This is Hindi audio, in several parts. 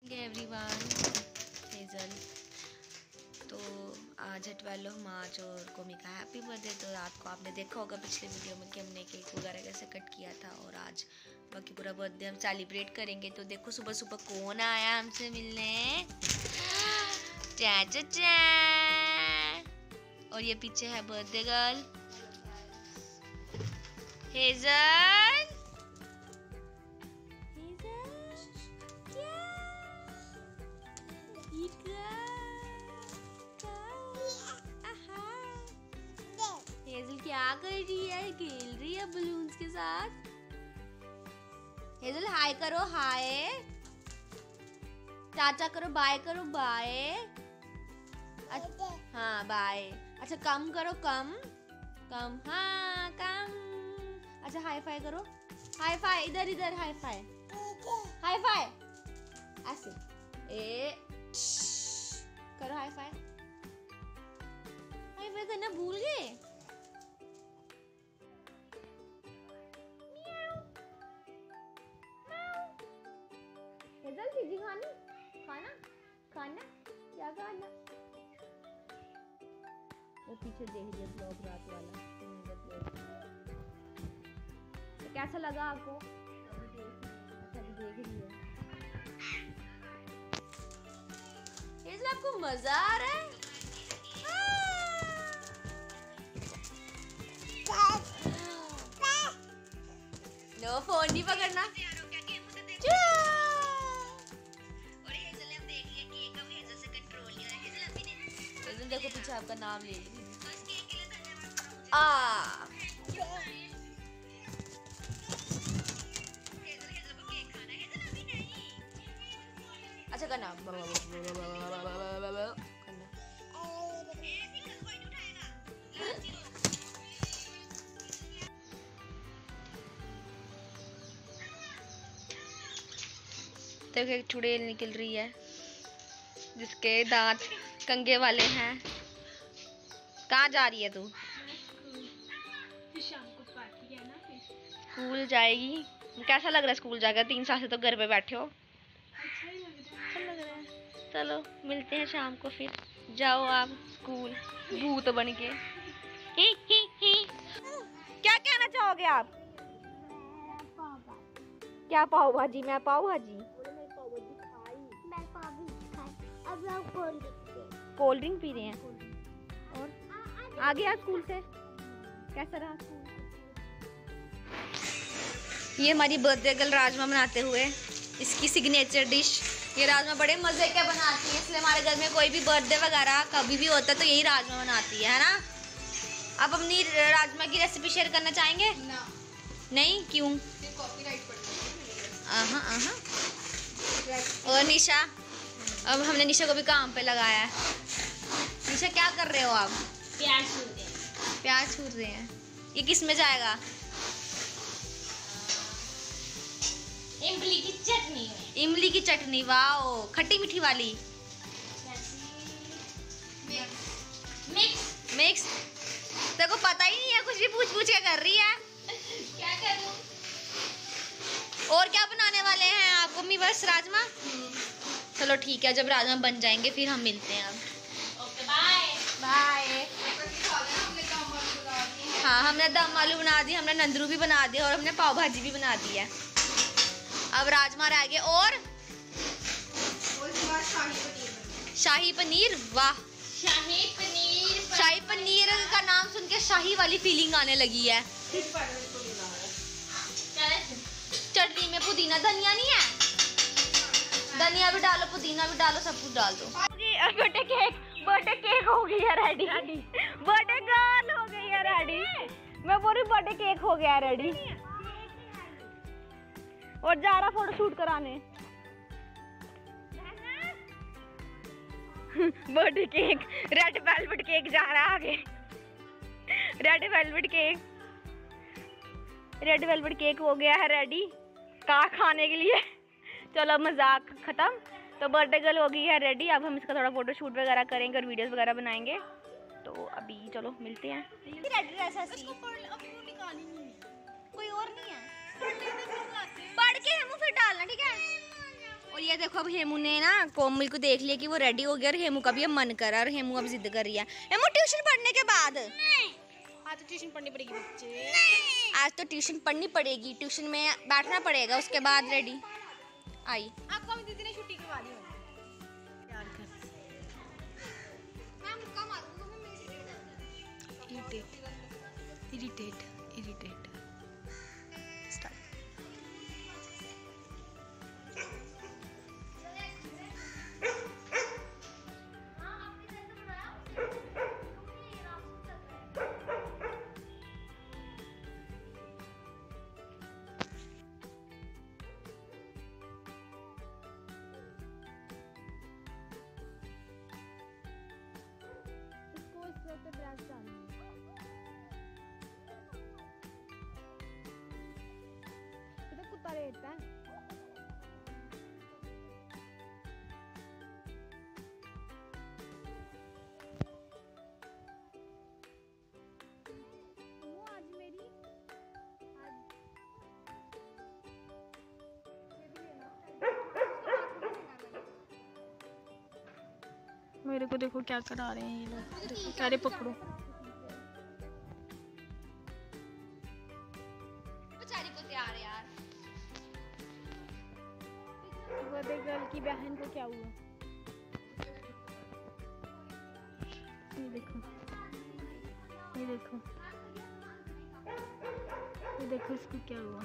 Everyone, Hazel. तो आज है 12 मार्च और कोमी का हैप्पी बर्थडे। तो रात को आपने देखा होगा पिछले वीडियो में कि हमने केक वगैरह कैसे कट किया था, और आज बाकी पूरा बर्थडे हम सेलिब्रेट करेंगे। तो देखो सुबह सुबह कौन आया हमसे मिलने। चा चा चा। और ये पीछे है बर्थडे गर्ल हेज़ल। हेज़ल क्या कर रही है? खेल रही है बलून्स के साथ। हेज़ल हाय करो, हाय। चाचा करो, बाय करो, बाय। हाँ बाय। अच्छा कम करो, कम कम, हाँ कम। अच्छा हाई फाई करो, हाई फाई। इधर इधर हाई फाई, हाई फाई ऐसे। ए करो हाई फाई। हाई फाई करना भूल गए। हेज़ल चीज़ी खानी, खाना खाना, क्या खाना? वो पीछे देख लिया ब्लॉग रात वाला। तो कैसा लगा आपको? अच्छा देख रही है। हेज़ल आपको मजा आ रहा है? नो फोन नहीं पकड़ना। देखो पीछे आपका नाम ले ली। अच्छा करना देखो एक चुड़ैल निकल रही है जिसके दांत कंगे वाले हैं। कहाँ जा रही है तू? शाम को पार्टी है ना, स्कूल जाएगी। कैसा लग रहा है स्कूल जाकर? 3 साल से तो घर पे बैठे हो। अच्छा ही लग रहा है। चलो मिलते हैं शाम को फिर। जाओ आप स्कूल भूत बन के। ही। क्या कहना चाहोगे आप? क्या पाव भाजी? मैं पाव भाजी। कोल्ड ड्रिंक पी रहे हैं। और आ गया स्कूल से? कैसा रहा स्कूल? ये हमारी बर्थडे गर्ल राजमा बनाते हुए, इसकी सिग्नेचर डिश। ये राजमा बड़े मजे के बनाती है, इसलिए हमारे घर में कोई भी बर्थडे वगैरह कभी भी होता है तो यही राजमा बनाती है ना? आप अपनी राजमा की रेसिपी शेयर करना चाहेंगे? ना। नहीं, क्यों? कॉपीराइट पड़ता है। और निशा, अब हमने निशा को भी काम पे लगाया है। निशा क्या कर रहे हो आप? प्याज छूर रहे हैं। प्याज छूर रहे हैं। ये किस में जाएगा? इमली की चटनी में। इमली की चटनी, वाओ। खट्टी मीठी वाली मिक्स। तेरे को पता ही नहीं है, कुछ भी पूछ के कर रही है। क्या करूं? और क्या बनाने वाले हैं आप मम्मी? बस राजमा। चलो ठीक है, जब राजमा बन जाएंगे फिर हम मिलते हैं। अब ओके बाय बाय। हाँ हमने दम आलू बना दी, हमने नंदरू भी बना दिया, और हमने पाव भाजी भी बना दी है। अब राजमा रह गए और शाही पनीर। वाह, शाही पनीर का नाम सुन के शाही वाली फीलिंग आने लगी है। चटनी में पुदीना धनिया नहीं है? धनिया भी डालो, पुदीना भी डालो, सब कुछ डाल दो। बर्थडे केक हो गई है रेडी। बर्थडे गर्ल हो गई है रेडी। मैं पूरी बर्थडे केक हो गया रेडी। और जा रहा फोटो शूट कराने। Birthday cake, red velvet cake जा रहा है आगे। रेड वेलवेट केक हो गया है रेडी का खाने के लिए। चलो मजाक खत्म। तो बर्थडे गर्ल हो गई है रेडी। अब हम इसका थोड़ा फोटो शूट वगैरह करेंगे और वीडियोस वगैरह बनाएंगे। तो अभी चलो मिलते हैं। कोई और नहीं है? पढ़ के मुँह फिर डालना, ठीक है? और ये देखो अब हेमू ने ना कोमल को देख लिया कि वो रेडी हो गया और हेमू का भी अब मन कर रहा है और हेमू अब जिद कर रही है। हेमू ट्यूशन पढ़ने के बाद आज तो ट्यूशन पढ़नी पड़ेगी बच्चे। आज तो ट्यूशन पढ़नी पड़ेगी, ट्यूशन में बैठना पड़ेगा, उसके बाद रेडी आई। आपको हम दीदी ने छुट्टी करवा दी यार कर। मैम कम आ दो मैं मेरे से इरिटेट स्टार्ट। कुत्ता लेता है। वो आज मेरी मेरे को देखो क्या करा रहे हैं ये लोग। देखो क्या रे पकड़ो। बेचारी को तैयार है यार। गर्ल की बहन को क्या हुआ? ये देखो ये देखो ये देखो इसको क्या हुआ।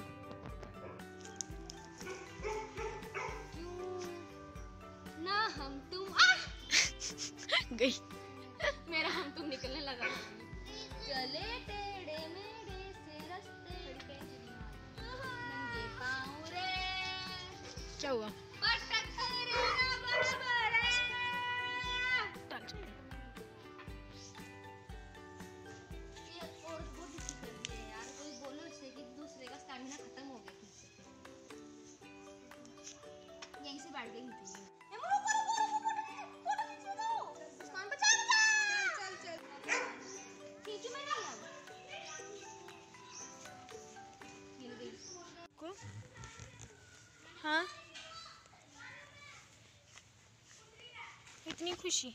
ना हम तुम गई मेरा हम तुम निकलने लगा। चले टेढ़े मेढ़े से रास्ते पे नंगे पाँव रे। क्या हुआ? यहीं से बैठ गई थी। हाँ इतनी खुशी।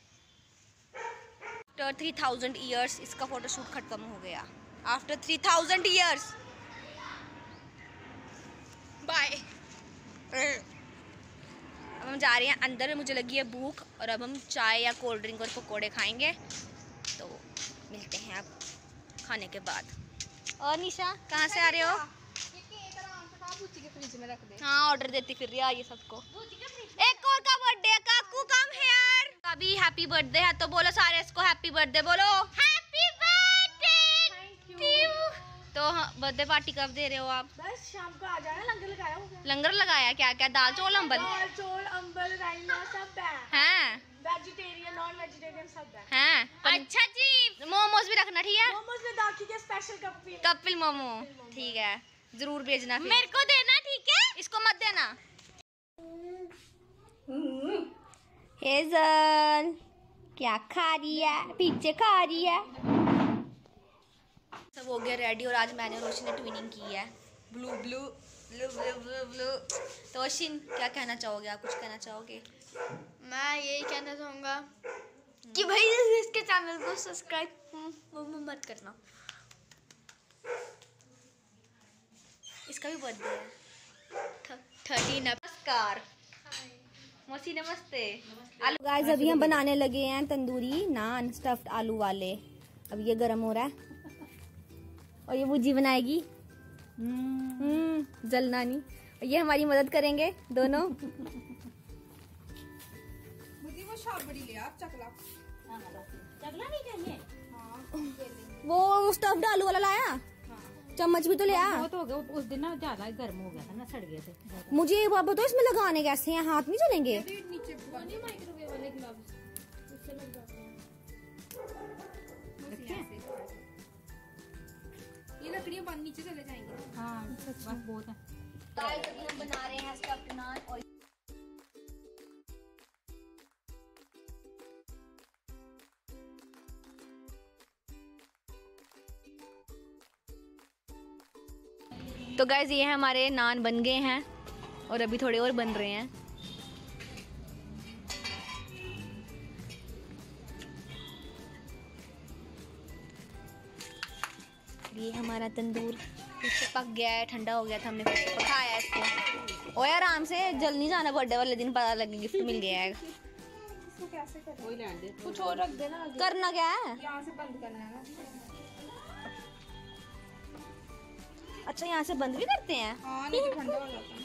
आफ्टर 3000 ईयर्स इसका फोटोशूट खत्म हो गया। After 3000 years bye. अब हम जा रहे हैं अंदर, मुझे लगी है भूख और अब हम चाय या कोल्ड ड्रिंक और पकोड़े खाएंगे। तो मिलते हैं अब खाने के बाद। और निशा कहाँ से आ रहे हो? फ्रिज में रख दे। हाँ ऑर्डर देती फिर रही है ये सबको। एक और का बर्थडे है, काकू कम है यार। अभी हैप्पी बर्थडे है तो बोलो सारे इसको हैप्पी बर्थडे बोलो। हैप्पी बर्थडे तो बर्थडे पार्टी कब दे रहे हो आप? बस शाम को आ जाना। लंगर लगाया होगा। लंगर लगाया क्या क्या? दाल चौल अम्बल? दाल चौल अम्बल रायना सब है। हैं वेजिटेरियन नॉन वेजिटेरियन सब है। हैं अच्छा जी। मोमोज भी रखना ठीक है? मोमोज में दाखी के स्पेशल कपिल मोमो ठीक है, जरूर भेजना। मेरे को देना ठीक है, इसको मत देना। हेजल क्या खा रही है? पीछे खा रही है। सब हो गया रेडी और आज मैंने रोशन ने ट्विनिंग की है। Blue blue blue blue blue blue. तो रोशन क्या कहना चाहोगे आप? कुछ कहना चाहोगे? मैं यही कहना चाहूँगा कि भाई इसके चैनल को सब्सक्राइब मत करना। इसका भी बर्थडे है 13। नमस्कार मौसी नमस्ते। आलू गाइस अभी हम बनाने लगे हैं तंदूरी नान स्टफ्ड आलू वाले। अब ये गरम हो रहा है और ये भुजी बनाएगी। जलना नहीं। और ये हमारी मदद करेंगे दोनों। मुझे वो शाबड़ी ले आप चकला। चकला नहीं चाहिए? हाँ वो स्टफ्ड आलू वाला लाया। चम्मच भी तो ले आ। वो तो हो गया उस दिन ना, ज्यादा गर्म हो गया था ना, सड़ गए थे। मुझे ये बात बताओ इसमें लगाने कैसे हैं? हाथ नहीं चलेंगे? नीचे माइक्रोवेव वाले ग्लव्स उससे लग जाते हैं। ये लकड़ियां बंद नीचे चले जाएंगी। हाँ बस बहुत है। गाइस अभी हम बना रहे हैं स्टफ्ड नान और तो गाइस ये हमारे नान बन गए हैं और अभी थोड़े और बन रहे हैं। ये हमारा तंदूर फिर से पक गया है, ठंडा हो गया था, हमने फिर से पकाया इसको। ओए आराम से, जल्द नहीं जाना, बर्थडे वाले दिन पता लगे गिफ्ट मिल गया है। कुछ और रख देना आगे। करना क्या है? यहाँ से बंद करना है ना। अच्छा यहाँ से बंद भी करते हैं? हाँ नहीं तो ठंडा हो जाता है।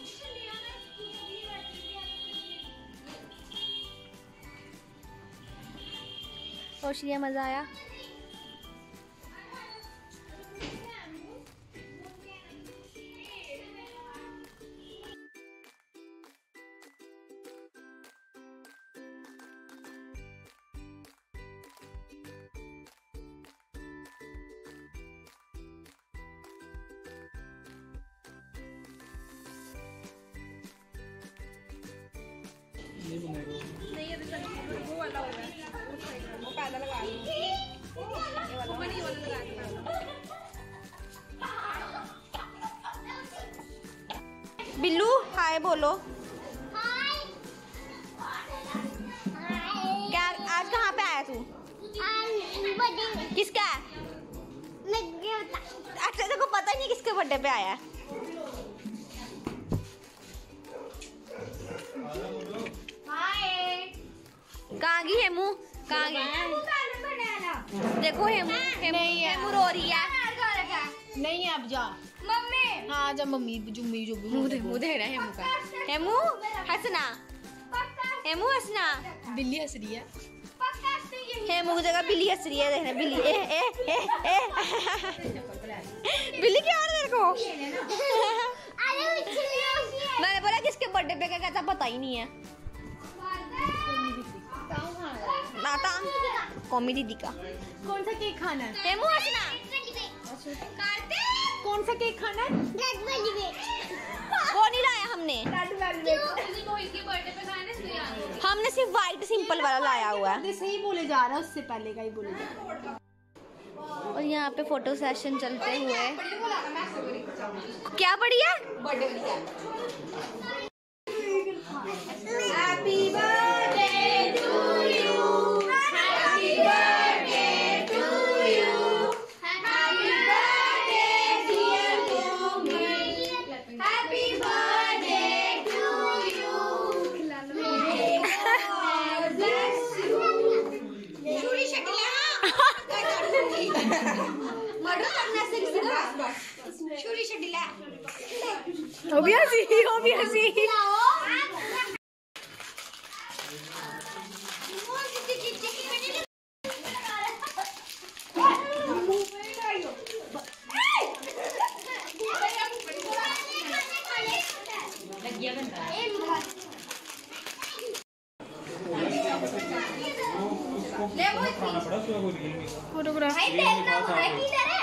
और श्रिया मजा आया? नहीं अभी तक वो वाला हो रहा है, वो पहले लगा लो, ये वाला लगा दो। बिल्लू हाय बोलो। क्या आज कहाँ पे आया तू? किसका है? अच्छा तेरे को पता ही नहीं किसके बर्थडे पे आया है? कहाँ गई हेमू? कहाँ गई? देखो हेमू, हेमू रो रही है। नहीं अब जा मम्मी हाँ जा मम्मी जुम्मी जो मुंह दे रहा है हेमू का। हेमू हंसना, हेमू हंसना। बिल्ली हंस रही है। हेमू की जगह बिल्ली हंस रही है, देखना बिल्ली। ए ए ए ए बिल्ली क्या हो रहा है तेरे को? मैंने बोला किसके बर्थडे पे क्या कहता पता ही नहीं है। नाता कौमी दीदी का। कौन सा केक खाना है? हेमू हंसना। कौन सा केक खाना है? वो नहीं लाया हमने, हमने सिर्फ व्हाइट सिंपल वाला लाया हुआ है। सही बोले जा रहा है, उससे पहले का ही बोले जा रहा है। और यहाँ पे फोटो सेशन चलते हुए क्या बढ़िया। Happy birthday to you, happy birthday to you, happy birthday dear mummy, happy birthday to you, may God bless you. छुरी शक्ल मर्डर करने से किसी का बस छुरी शक्ल obviously फोटोग्राफ भाई देखना वो है किधर है?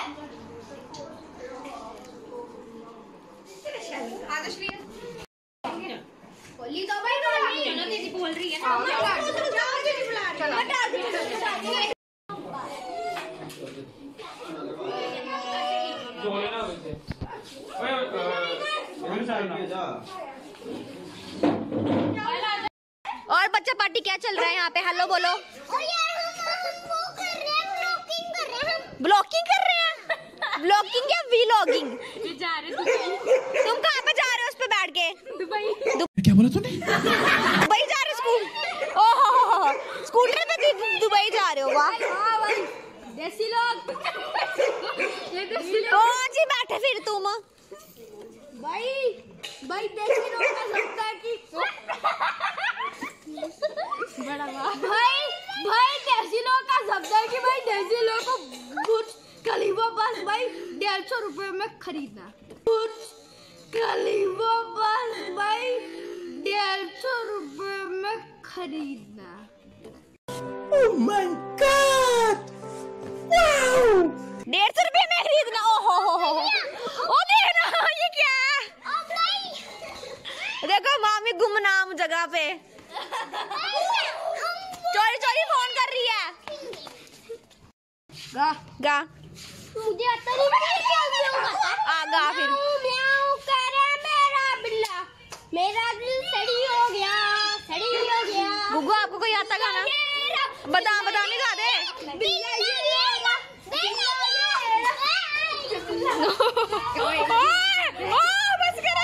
आदर्शवी बोली तो भाई चलो दीदी बोल रही है ना, जाओ दीदी बुला रही है, बता दीदी और बच्चा पार्टी क्या चल रहा है यहाँ पे? हेलो बोलो। ब्लॉकिंग कर रहे हैं? ब्लॉकिंग या वीलॉगिंग? तुम कहाँ पे जा रहे हो उस पे बैठ के? दुबई। क्या बोला तूने? दुबई जा रहे हो स्कूल? ओहो स्कूटर पे दुबई जा रहे हो? वाह देसी लोग, ये देसी लोग कौन सी बैठे फिर तुम? भाई भाई देसी लोग का लगता है कि बड़ा भाई भाई देसी लोग का शब्द है कि भाई देसी लोग को बुर्ज खलीफा बस भाई 150 रुपए में खरीदना। बुर्ज खलीफा बस भाई 150 रुपए में खरीदना। Oh my God! Wow! 150 रुपए में खरीदना? ओहो ओ देखना ये क्या है? देखो मामी गुमनाम जगह पे चोरी चोरी फोन कर रही है। गा गा मुझे आता नहीं आ गा फिर म्याऊं करे मेरा बिल्ला, मेरा दिल सड़ी हो गया, सड़ी हो गया। गुग्गू आपको कोई आता गाना? बदाम बदाम ही गा दे। बिल्ला ये लेगा, बिल्ला ये बस करो।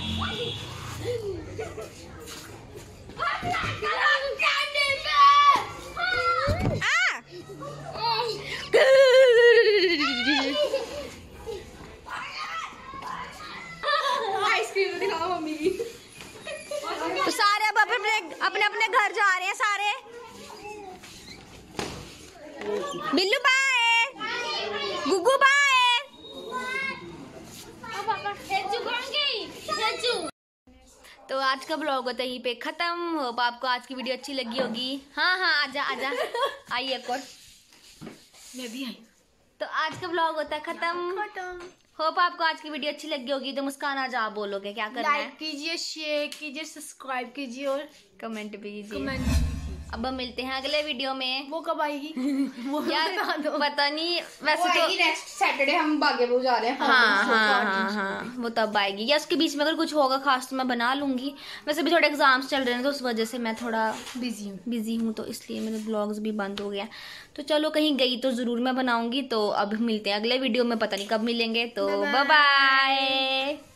आइसक्रीम दिखाओ मम्मी की। तो सारे अब अपने अपने अपने घर जा रहे हैं सारे। Billu bye, Gugu bye. तो आज का ब्लॉग होता है यहीं पे खत्म। होप आपको आज की वीडियो अच्छी लगी होगी। हाँ हाँ आजा आजा, आइए एक और। मैं भी आई। तो आज का ब्लॉग होता है खत्म। होप आपको आज की वीडियो अच्छी लगी होगी। तो मुस्कान आज आप बोलोगे क्या करना है? लाइक कीजिए, शेयर कीजिए, सब्सक्राइब कीजिए और कमेंट भी कीजिए। कमेंट। अब हम मिलते हैं अगले वीडियो में। वो कब आएगी? वो यार बता दो। पता नहीं, वैसे तो नेक्स्ट सैटरडे हम बागेपुर जा रहे हैं। हाँ वो तब आएगी, या उसके बीच में अगर कुछ होगा खास तो मैं बना लूंगी। वैसे भी थोड़े एग्जाम्स चल रहे हैं तो उस वजह से मैं थोड़ा बिजी हूँ, तो इसलिए मेरे ब्लॉग्स भी बंद हो गया। तो चलो कहीं गई तो जरूर मैं बनाऊंगी। तो अब मिलते हैं अगले वीडियो में, पता नहीं कब मिलेंगे। तो बाय बाय।